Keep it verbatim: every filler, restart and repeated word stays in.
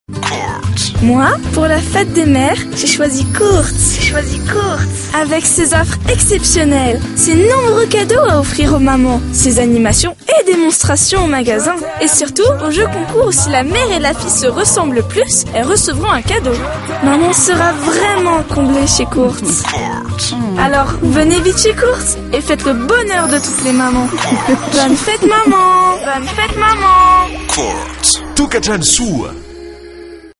Moi, pour la fête des mères, j'ai choisi Kurtz. J'ai choisi Kurtz. Avec ses offres exceptionnelles, ses nombreux cadeaux à offrir aux mamans, ses animations et démonstrations au magasin. Et surtout, au jeu concours où si la mère et la fille se ressemblent le plus, elles recevront un cadeau. Maman sera vraiment comblée chez Kurtz. Alors, venez vite chez Kurtz et faites le bonheur de toutes les mamans. Bonne fête maman. Bonne fête maman. Kurtz. Tukatan Sua.